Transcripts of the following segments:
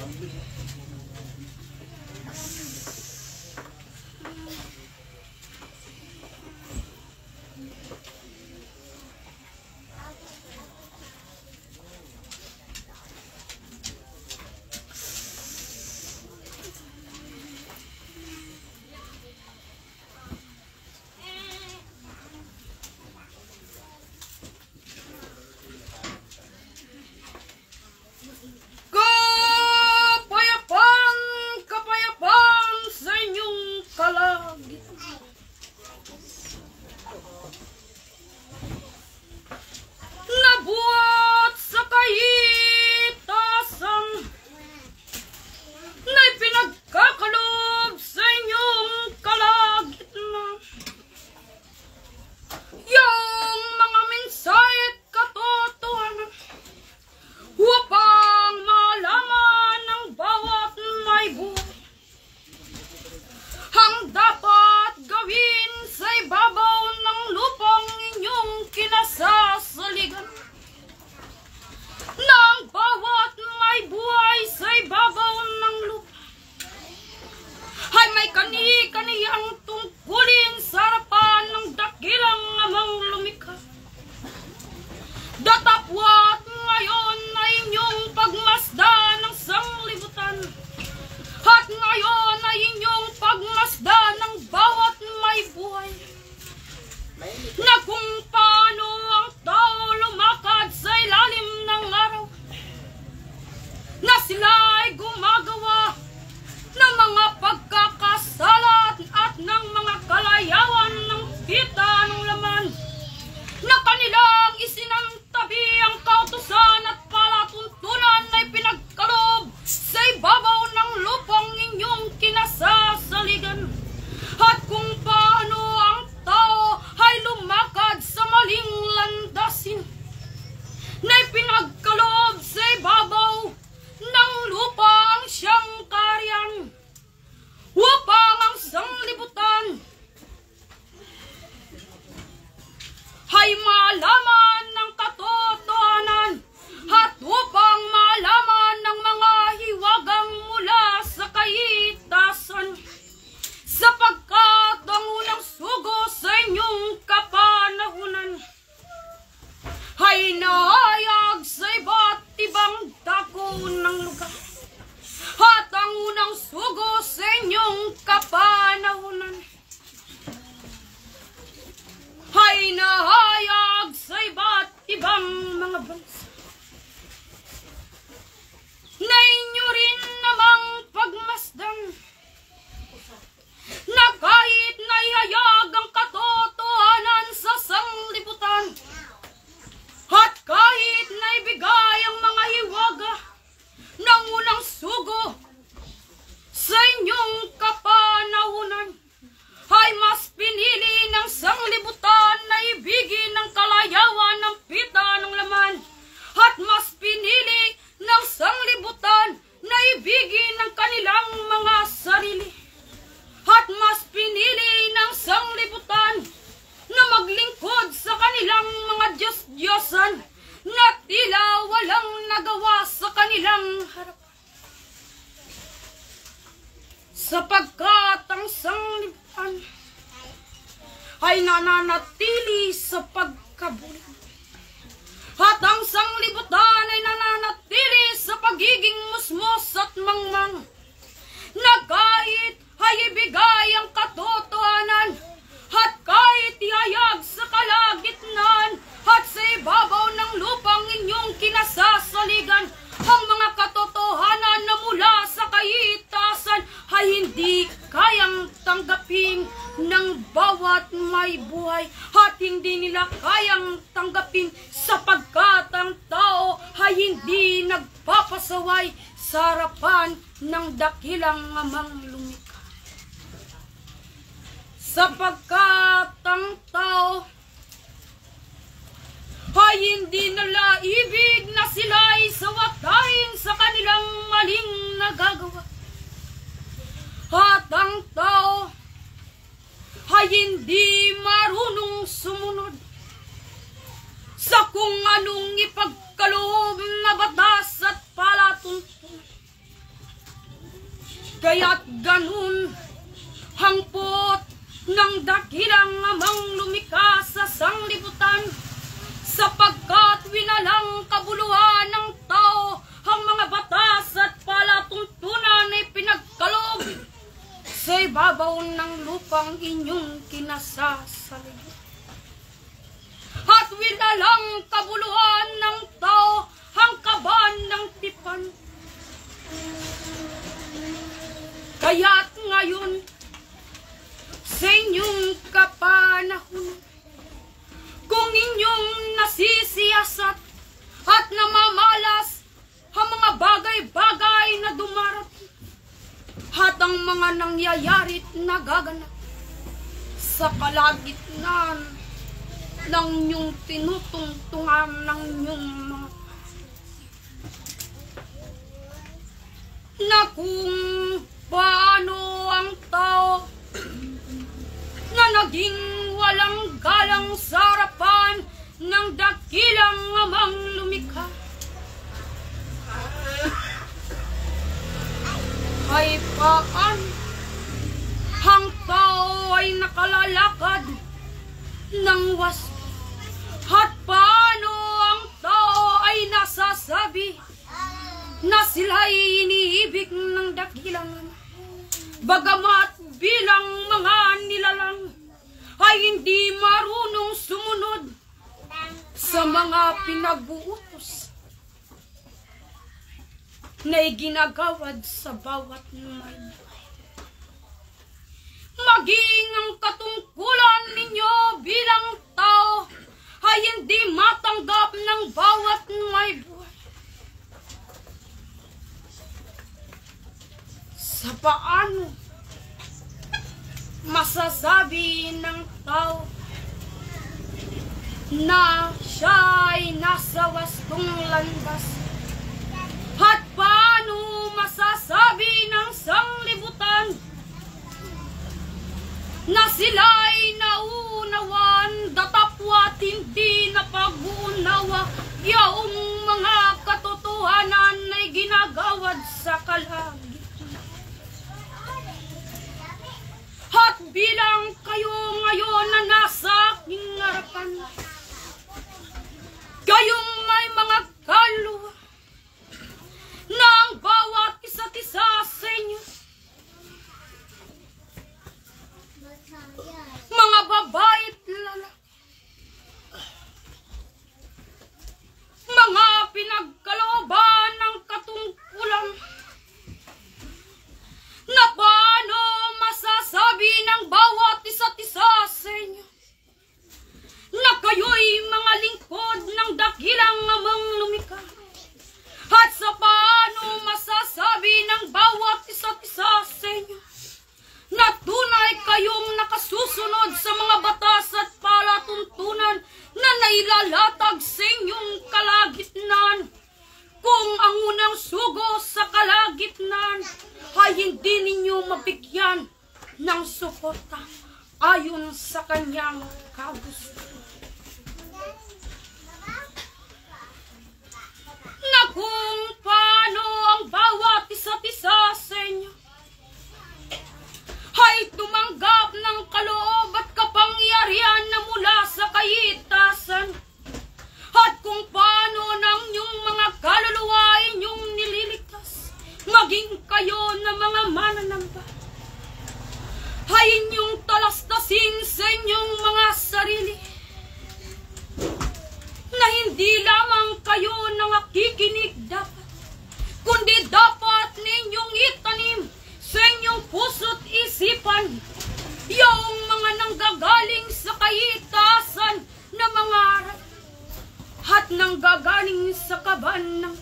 sapagkat ang sanglibutan ay nananatili sa pagkabulan. At ang sanglibutan ay nananatili sa pagiging musmos at mangmang, na kahit ay ibigay ang katotohanan, at kahit ihayag sa kalagitnaan, at sa ibabaw ng lupang inyong kinasasaligan, ang mga katotohanan na mula sa kaitasan ay hindi kayang tanggapin ng bawat may buhay, at hindi nila kayang tanggapin sapagkat ang tao ay hindi nagpapasaway sa harapan ng dakilang amang lumikha. Sapagkat ang tao ay hindi nila ibig na sila'y sawatahin sa kanilang maling nagagawa. At ang tao ay hindi marunong sumunod sa kung anong ipagkaloob na batas at palatuntunan. Kaya't ganun hangpot ng dakilang amang lumika sa sanglibutan, sapagkat winalang kabuluhan ng tao ang mga batas at palatuntunan ay pinagkaloob sa ibabaw ng lupang inyong kinasasalig. At winalang kabuluhan ng tao ang kaban ng tipan. Kaya't ngayon sa inyong kapanahon, kung inyong nasisiyasat at namamalas ang mga bagay-bagay na dumarating at ang mga nangyayari't nagaganap sa kalagitnaan ng inyong tinutungtungan ng inyong mga na kung paano ang tao na naging walang galang sa harapan ng dakilang amang lumikha ay paan ang tao ay nakalalakad ng wasto at paano ang tao ay nasasabi na sila'y iniibig ng dakilang bagamat bilang mga nilalang ay hindi marunong sumunod sa mga pinagbuutos na iginagawad sa bawat may. Maging ang katungkulan ninyo bilang tao ay hindi matanggap ng bawat may buhay. Sa paano masasabi ng tao na siya ay nasa wastong landas? At paano masasabi ng sanglibutan na sila'y nauunawan, datapwat hindi na pag-uunawa yaong mga katotohanan ay ginagawad sa kalagitnaan? At bilang kayo ngayon na nasa aking harapan, kayong may mga kaluluwa na ang bawat isa't isa sa inyo, mga babae't lalaki, mga pinagkalooban ng katungkulan, na paano masasabi ng bawat isa't isa sa inyo na kayo'y mga lingkod ng dakilang amang lumikha? At sa paano masasabi ng bawat isa't isa sa inyo na tunay kayong nakasusunod sa mga batas at palatuntunan na nailalatag sa inyong kalagitnaan, kung ang unang sugo sa kalagitnaan ay hindi ninyo mabigyan ng suporta ayon sa kanyang kagustuhan? Na kung paano ang bawat isa't isa sa inyo ay tumanggap ng kaloob at kapangyarihan na mula sa kaitasan, at kung paano ng inyong mga kaluluwa inyong nililigtas, maging kayo na mga mananamba, ay inyong talastasin sa inyong mga sarili na hindi lamang kayo nangakikinig dapat, kundi dapat ninyong itanim sa inyong puso't isipan yung mga nanggagaling sa kaitasan na mga aral at nanggagaling sa kaban ng,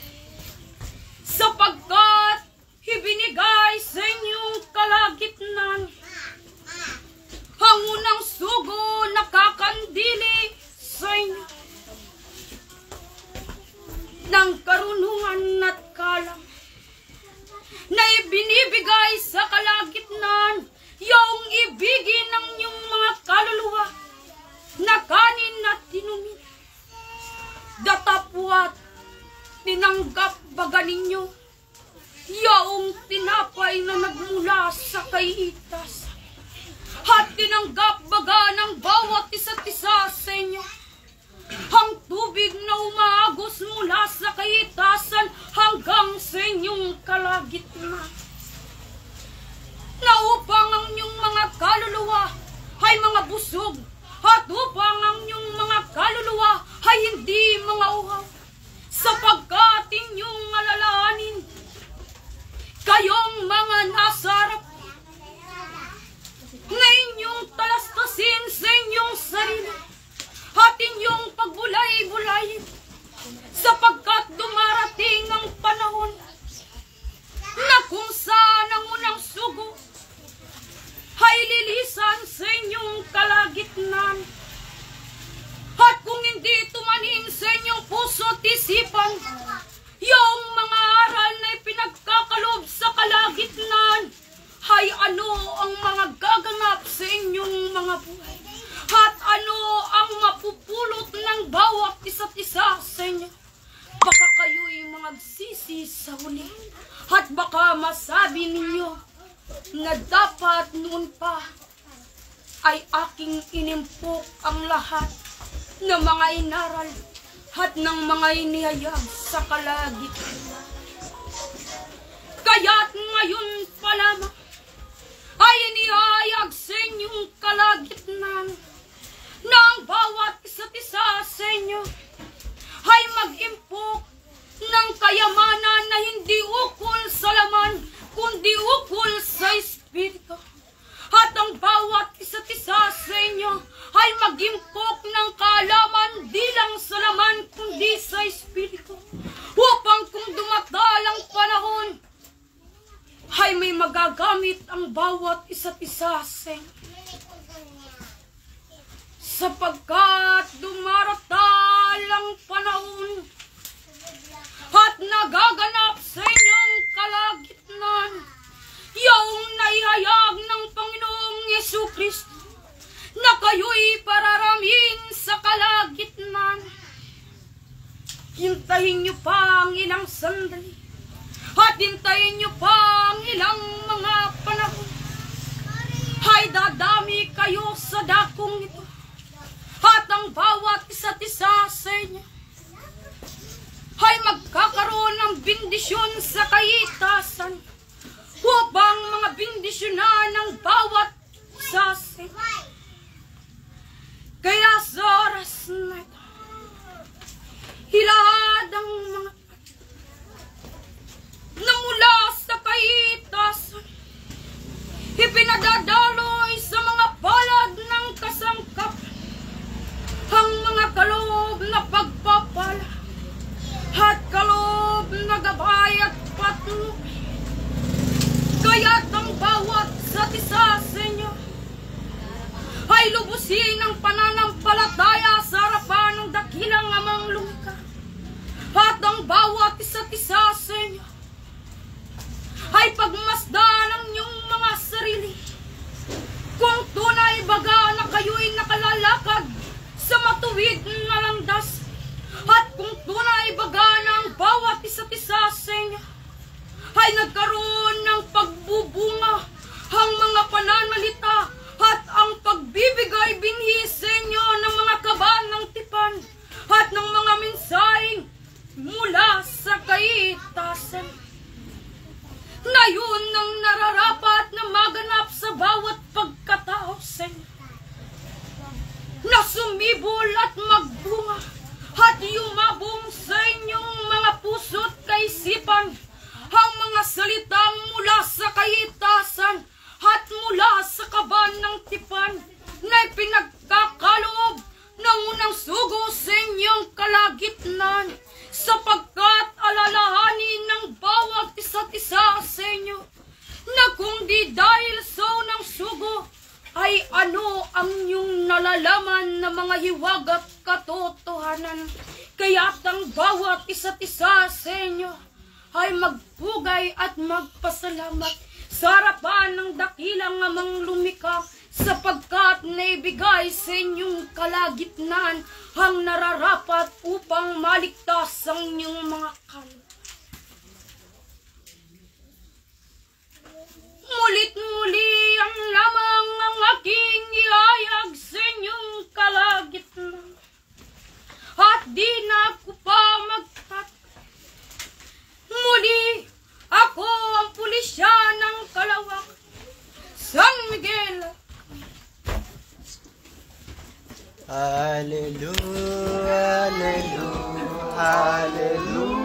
sapagkat ibinigay sa inyong kalagitnaan ang unang sugo na kakandili sa inyo ng karunungan at kalam na ibinibigay sa kalagitnaan yung ibigin ng inyong mga kaluluwa na kanin at tinumin. Datapwat tinanggap baga ninyo yaong tinapay na kaitasan. At tinanggap baga ng bawat isa't isa sa inyo ang tubig na umaagos mula sa kaitasan hanggang sa inyong kalagitnaan, na upang ang inyong mga kaluluwa ay mga busog, at upang ang inyong mga kaluluwa ay hindi mga uhaw, sapagkat inyong alalahanin kayong mga nasa harap na inyong talastasin sa inyong sarili at inyong pagbulay-bulayin, sapagkat dumarating ang panahon na kung saan ang unang sugo ay lilisan sa inyong kalagitnaan. At kung hindi tumanim sa inyong puso at isipan yung mga aral na ipinagkakalob sa kalagitnaan, ay ano ang mga gaganap sa inyong mga buhay, at ano ang mapupulot ng bawat isa't isa sa inyo. Baka kayo'y magsisi sa huli, at baka masabi ninyo na dapat noon pa ay aking inimpok ang lahat ng mga inaral at ng mga inihayag sa kalagitnaan. Kaya't ngayon pa lamang ay inihayag sa inyong kalagitnaan na ang bawat isa't isa sa inyo ay mag-impok ng kayamanan na hindi ukol sa laman, kundi ukol sa Espiritu. At ang bawat isa't isa sa inyo ay mag-impok ng kaalaman di lang sa laman, kundi sa Espiritu, upang kung dumatal ang panahon, ay may magagamit ang bawat isa't isa sa inyo. Sapagkat dumaratal ang panahon at nagaganap sa inyong kalagitnaan yung naihayag ng Panginoong Yesukristo na kayo'y pararamin sa kalagitnaan. Hintayin niyo pa ang ilang sandali at hintayin niyo pa ang ilang mga panahon, ay dadami kayo sa dakong ito, at ang bawat isa't isa sa inyo ay magkakaroon ng bendisyon sa kaitasan, upang mga bendisyonan ng bawat isa sa inyo. Kaya sa oras na ito, hilahad ang mga na mula sa kaitasan, ipinadadaloy sa mga palad ng kasangkap ang mga kaloob na pagpapala at kaloob na gabay at patuloy. Kaya't ang bawat isa't isa sa inyo ay lubusin ang pananampalataya sa harapan ng dakilang Amang lumikha, at ang bawat isa't isa sa inyo ay pagmasdan ang inyong mga sarili kung tunay baga na kayo'y nakalalakad sa matuwid na landas, at kung tunay baga na ang bawat isa't isa sa inyo ay nagkaroon ng pagbubunga ang mga pananalita at ang pagbibigay binhi sa inyo ng mga kaban ng tipan at ng mga mensaheng mula sa kaitasan, na yun ang nararapat na maganap sa bawat pagkatao sa inyo, na sumibol at magbunga at yumabong sa inyong mga puso't kaisipan ang mga salitang mula sa kaitasan at mula sa kaban ng tipan na ipinagkakaloob ng unang sugo sa inyong kalagitnaan, sapagkat alalahanin ng bawat isa't isa sa inyo na kung di dahil sa unang sugo ay ano ang inyong nalalaman na mga hiwag at katotohanan. Kaya't ang bawat isa't isa sa inyo ay magpugay at magpasalamat sa harapan ng dakilang Amang lumikha, sapagkat naibigay sa inyong kalagitnaan ang nararapat upang maligtas ang inyong mga kaluluwa. Mulit-muli kalagitnaan. At di na ako pa muli ako ang pulisya ng Kalawak, San Miguel. Hallelujah, hallelujah, hallelujah.